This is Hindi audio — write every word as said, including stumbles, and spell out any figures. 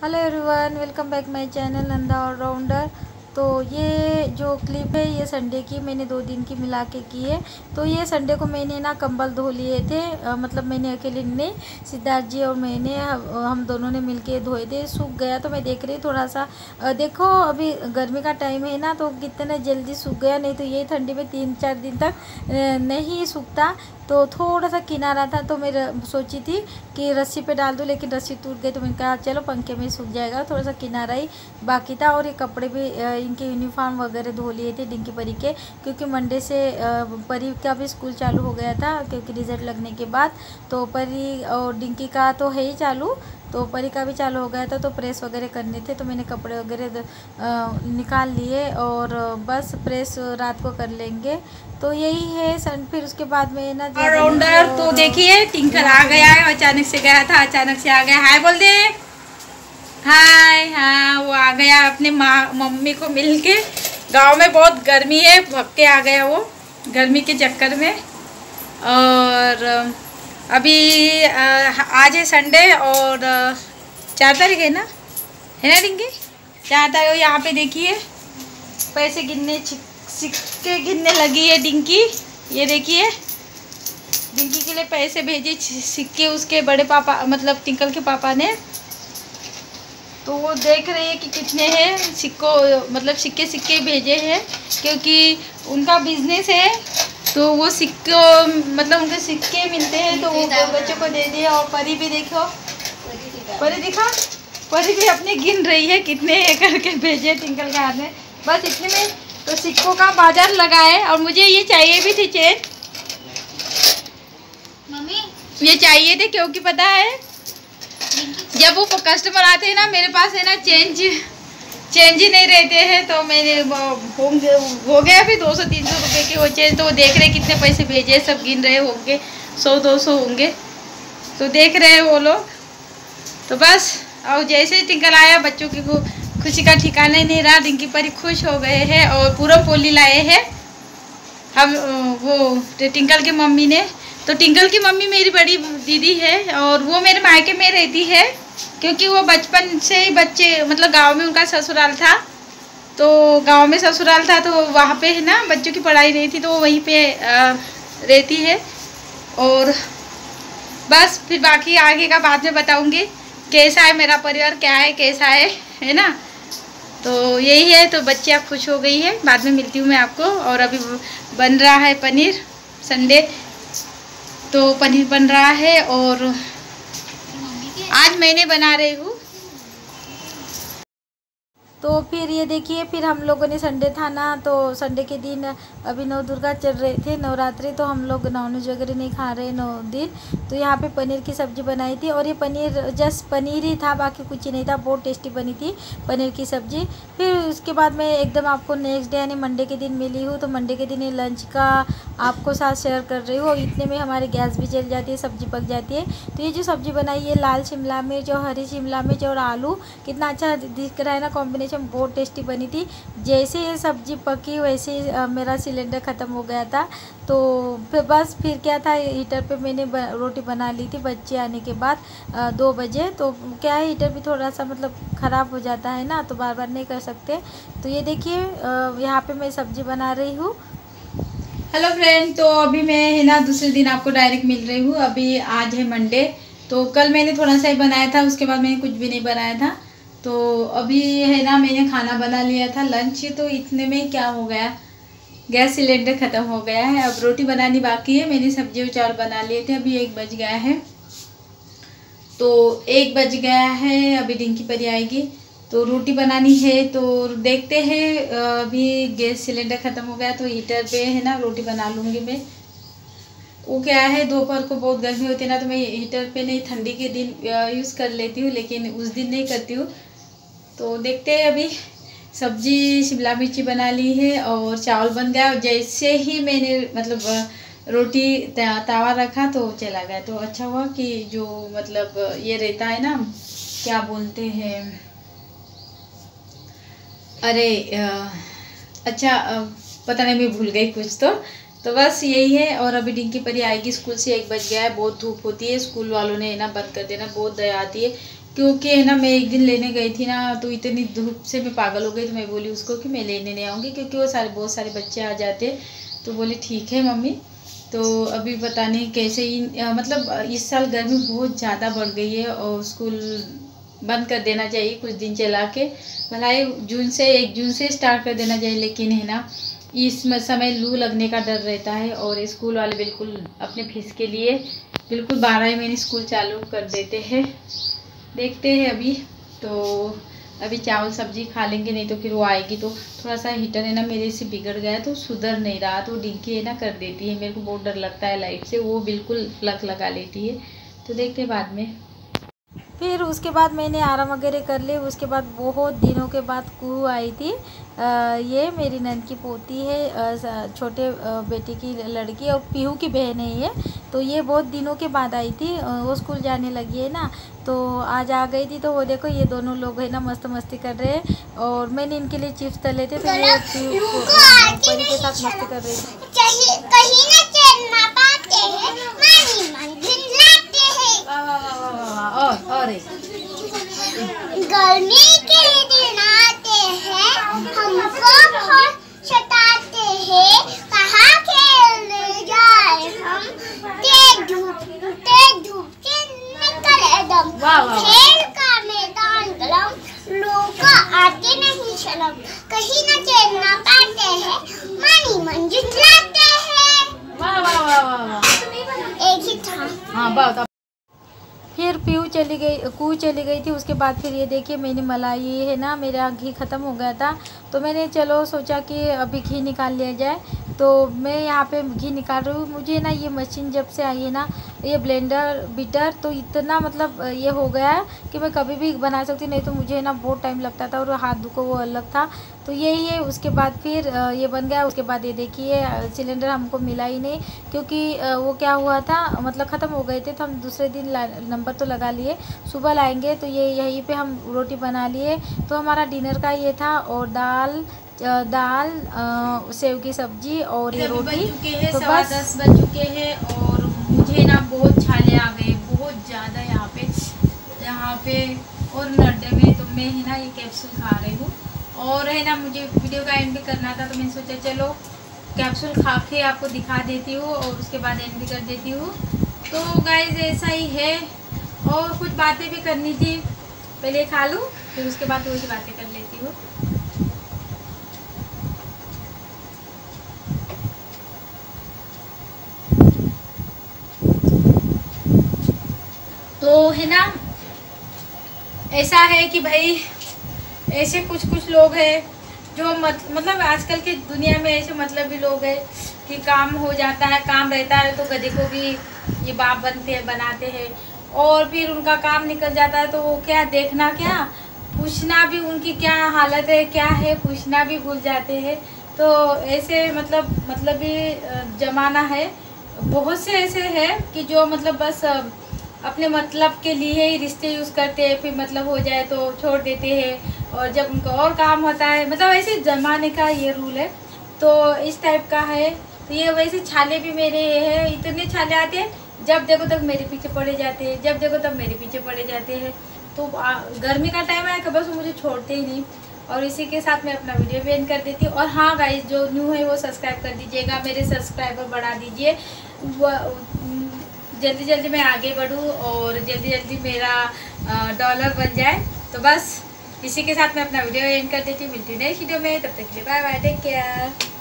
Hello everyone, welcome back my channel Nanda allrounder. तो ये जो क्लिप है ये संडे की मैंने दो दिन की मिला के की है। तो ये संडे को मैंने ना कंबल धो लिए थे, आ, मतलब मैंने अकेले नहीं, सिद्धार्थ जी और मैंने हम दोनों ने मिलके धोए थे। सूख गया तो मैं देख रही थोड़ा सा, आ, देखो अभी गर्मी का टाइम है ना, तो कितने जल्दी सूख गया। नहीं तो ये ठंडी में तीन चार दिन तक नहीं सूखता। तो थोड़ा सा किनारा था तो मैं सोची थी कि रस्सी पे डाल दूँ, लेकिन रस्सी टूट गई तो मैंने कहा चलो पंखे में सूख जाएगा। थोड़ा सा किनारा ही बाकी था। और ये कपड़े भी, इनके यूनिफॉर्म वगैरह धो लिए थे डिंकी परी के, क्योंकि मंडे से परी का भी स्कूल चालू हो गया था, क्योंकि रिजल्ट लगने के बाद। तो परी और डिंकी का तो है ही चालू, तो परी का भी चालू हो गया था। तो प्रेस वगैरह करने थे तो मैंने कपड़े वगैरह निकाल लिए और बस प्रेस रात को कर लेंगे। तो यही है सन। फिर उसके बाद में ना ऑलराउंडर तो देखिए टिंकल आ गया है, अचानक से गया था अचानक से आ गया। हाय बोल दे, हाय। हाँ वो आ गया अपने माँ मम्मी को मिल के। गाँव में बहुत गर्मी है, भग के आ गया वो गर्मी के चक्कर में। और अभी आज है संडे और चार तारीख है ना, है ना डिंगी? चार तारीख। यहाँ पे देखिए पैसे गिनने, सिक्के गिनने लगी है डिंकी। ये देखिए डिंकी के लिए पैसे भेजे सिक्के उसके बड़े पापा, मतलब टिंकल के पापा ने। तो वो देख रही है कि कितने हैं सिक्कों, मतलब सिक्के सिक्के भेजे हैं, क्योंकि उनका बिजनेस है। तो वो सिक्कों, मतलब उनके सिक्के मिलते हैं तो वो बच्चों को दे दिए। और परी भी देखो, परी दिखा, परी भी अपने गिन रही है कितने है करके भेजे टिंकल के हाथ में। बस इतने में तो सिक्कों का बाजार लगा है। और मुझे ये चाहिए भी थी चेन, मम्मी ये चाहिए थे, क्योंकि पता है जब वो कस्टमर आते हैं ना मेरे पास है ना, चेंज चेंज ही नहीं रहते हैं। तो मैंने होंगे हो गया फिर दो सौ तीन सौ रुपये के वो चेंज। तो वो देख रहे कितने पैसे भेजे, सब गिन रहे होंगे, सौ दो सौ होंगे। तो देख रहे हैं वो लोग। तो बस और जैसे ही टिंकल आया बच्चों की खुशी का ठिकाना ही नहीं रहा। डिंकी परी खुश हो गए हैं और पूरा पोली लाए हैं हम, वो टिंकल के मम्मी ने। तो टिंकल की मम्मी मेरी बड़ी दीदी है और वो मेरे मायके में रहती है, क्योंकि वो बचपन से ही बच्चे, मतलब गांव में उनका ससुराल था। तो गांव में ससुराल था तो वहाँ पे है ना बच्चों की पढ़ाई नहीं थी, तो वो वहीं पे आ, रहती है। और बस फिर बाकी आगे का बाद में बताऊँगी कैसा है मेरा परिवार, क्या है कैसा है, है ना। तो यही है। तो बच्चियाँ खुश हो गई है, बाद में मिलती हूँ मैं आपको। और अभी बन रहा है पनीर, संडे तो पनीर बन रहा है और आज मैंने बना रही हूँ। तो फिर ये देखिए, फिर हम लोगों ने संडे था ना, तो संडे के दिन अभी नौ दुर्गा चल रहे थे, नवरात्रि। तो हम लोग नॉनवेज वगैरह नहीं खा रहे नौ दिन। तो यहाँ पे पनीर की सब्ज़ी बनाई थी और ये पनीर जस्ट पनीर ही था, बाकी कुछ ही नहीं था। बहुत टेस्टी बनी थी पनीर की सब्ज़ी। फिर उसके बाद मैं एकदम आपको नेक्स्ट डे यानी मंडे के दिन मिली हूँ। तो मंडे के दिन ये लंच का आपको साथ शेयर कर रही हूँ। और इतने में हमारी गैस भी जल जाती है, सब्ज़ी पक जाती है। तो ये जो सब्ज़ी बनाई है लाल शिमला मिर्च और हरी शिमला मिर्च और आलू, कितना अच्छा दिख रहा है ना कॉम्बिनेशन, बहुत टेस्टी बनी थी। जैसे ये सब्ज़ी पकी वैसे ही मेरा सिलेंडर ख़त्म हो गया था। तो फिर बस फिर क्या था, हीटर पे मैंने ब, रोटी बना ली थी बच्चे आने के बाद दो बजे। तो क्या है, हीटर भी थोड़ा सा मतलब ख़राब हो जाता है ना, तो बार बार नहीं कर सकते। तो ये देखिए यहाँ पे मैं सब्ज़ी बना रही हूँ। हेलो फ्रेंड, तो अभी मैं है ना दूसरे दिन आपको डायरेक्ट मिल रही हूँ। अभी आज है मंडे, तो कल मैंने थोड़ा सा ही बनाया था, उसके बाद मैंने कुछ भी नहीं बनाया था। तो अभी है ना मैंने खाना बना लिया था लंच। तो इतने में क्या हो गया, गैस सिलेंडर ख़त्म हो गया है। अब रोटी बनानी बाकी है। मैंने सब्जी और चावल बना लिए थे। अभी एक बज गया है, तो एक बज गया है, अभी डिंकी परी आएगी तो रोटी बनानी है। तो देखते हैं, अभी गैस सिलेंडर ख़त्म हो गया तो हीटर पे है ना रोटी बना लूँगी मैं। वो क्या है, दोपहर को बहुत गर्मी होती है ना, तो मैं हीटर पे नहीं, ठंडी के दिन यूज़ कर लेती हूँ, लेकिन उस दिन नहीं करती हूँ। तो देखते हैं। अभी सब्जी शिमला मिर्ची बना ली है और चावल बन गया। जैसे ही मैंने मतलब रोटी तावा रखा तो चला गया। तो अच्छा हुआ कि जो मतलब ये रहता है ना, क्या बोलते हैं, अरे अच्छा पता नहीं, मैं भूल गई कुछ। तो तो बस यही है। और अभी डिंकी परी आएगी स्कूल से, एक बज गया है, बहुत धूप होती है, स्कूल वालों ने ना बंद कर देना, बहुत दया आती है। क्योंकि है ना मैं एक दिन लेने गई थी ना, तो इतनी धूप से मैं पागल हो गई। तो मैं बोली उसको कि मैं लेने नहीं आऊँगी, क्योंकि वो सारे बहुत सारे बच्चे आ जाते। तो बोली ठीक है मम्मी। तो अभी पता नहीं कैसे ही, मतलब इस साल गर्मी बहुत ज़्यादा बढ़ गई है और स्कूल बंद कर देना चाहिए कुछ दिन चला के, भलाई जून से एक जून से स्टार्ट कर देना चाहिए। लेकिन है ना इस समय लू लगने का डर रहता है और स्कूल वाले बिल्कुल अपने फीस के लिए बिल्कुल बारह ही महीने स्कूल चालू कर देते हैं। देखते हैं अभी। तो अभी चावल सब्जी खा लेंगे, नहीं तो फिर वो आएगी। तो थोड़ा सा हीटर है ना मेरे से बिगड़ गया, तो सुधर नहीं रहा, तो डिंकी है ना कर देती है। मेरे को बहुत डर लगता है लाइट से, वो बिल्कुल प्लग लगा लेती है। तो देखते हैं बाद में। फिर उसके बाद मैंने आराम वगैरह कर लिए। उसके बाद बहुत दिनों के बाद कुहू आई थी। आ, ये मेरी नंद की पोती है, आ, छोटे आ, बेटे की लड़की, और पीहू की बहन है ये। तो ये बहुत दिनों के बाद आई थी, वो स्कूल जाने लगी है ना, तो आज आ गई थी। तो वो देखो ये दोनों लोग है ना मस्त मस्ती कर रहे हैं, और मैंने इनके लिए चिप्स तले थे, तो ये परी के साथ मस्ती कर रही थी। और और गर्मी के दिन आते हैं, हमको बहुत सताते हैं, कहाँ खेलने जाए हम, तेज धूप तेज धूप से निकले दम, खेल का मैदान गरम, लोग आते नहीं शर्म, कहीं न चैन न पाते हैं, मनी मंजिल लाते हैं। वाह वाह वाह वाह, एक ही था। हाँ बहुत। फिर पीहू चली गई, कू चली गई थी। उसके बाद फिर ये देखिए मैंने मलाई है ना, मेरा घी ख़त्म हो गया था, तो मैंने चलो सोचा कि अभी घी निकाल लिया जाए। तो मैं यहाँ पे घी निकाल रही हूँ। मुझे ना ये मशीन जब से आई है ना, ये ब्लेंडर बीटर, तो इतना मतलब ये हो गया है कि मैं कभी भी बना सकती, नहीं तो मुझे ना बहुत टाइम लगता था और हाथ दुखो वो अलग था। तो यही है। उसके बाद फिर ये बन गया। उसके बाद ये देखिए सिलेंडर हमको मिला ही नहीं, क्योंकि वो क्या हुआ था, मतलब ख़त्म हो गए थे, तो हम दूसरे दिन नंबर तो लगा लिए, सुबह लाएंगे। तो ये यहीं पे हम रोटी बना लिए। तो हमारा डिनर का ये था, और दाल दाल सेव की सब्जी और ये रोटी। तो बस दस बज चुके हैं और मुझे ना बहुत छाले आ गए, बहुत ज़्यादा यहाँ पे यहाँ पे और नड्डे में। तो मैं है ना ये कैप्सूल खा रही हूँ, और है ना मुझे वीडियो का एंड भी करना था, तो मैंने सोचा चलो कैप्सूल खा के आपको दिखा देती हूँ और उसके बाद एंड भी कर देती हूँ। तो गाइस ऐसा ही है, और कुछ बातें भी करनी थी, पहले खा लूँ फिर उसके बाद वही बातें कर लेती हूँ। तो है ना ऐसा है कि भाई ऐसे कुछ कुछ लोग हैं जो मत, मतलब आजकल की दुनिया में ऐसे मतलब भी लोग हैं कि काम हो जाता है, काम रहता है तो गधे को भी ये बाप बनते हैं बनाते हैं, और फिर उनका काम निकल जाता है तो वो क्या देखना, क्या पूछना भी उनकी क्या हालत है क्या है, पूछना भी भूल जाते हैं। तो ऐसे मतलब मतलब भी ज़माना है। बहुत से ऐसे हैं कि जो मतलब बस अपने मतलब के लिए ही रिश्ते यूज़ करते हैं, फिर मतलब हो जाए तो छोड़ देते हैं, और जब उनको और काम होता है, मतलब ऐसे ज़माने का ये रूल है। तो इस टाइप का है। तो ये वैसे छाले भी मेरे ये है, इतने छाले आते हैं, जब देखो तब मेरे पीछे पड़े जाते हैं, जब देखो तब मेरे पीछे पड़े जाते हैं। तो गर्मी का टाइम है, बस मुझे छोड़ते ही नहीं। और इसी के साथ मैं अपना वीडियो भी एंड कर देती हूँ। और हाँ गाइस, जो न्यू है वो सब्सक्राइब कर दीजिएगा, मेरे सब्सक्राइबर बढ़ा दीजिए, जल्दी जल्दी मैं आगे बढ़ूँ और जल्दी जल्दी मेरा डॉलर बन जाए। तो बस इसी के साथ मैं अपना वीडियो एंड कर देती हूँ। मिलती हूँ नेक्स्ट वीडियो में, तब तक के लिए बाय बाय, टेक केयर।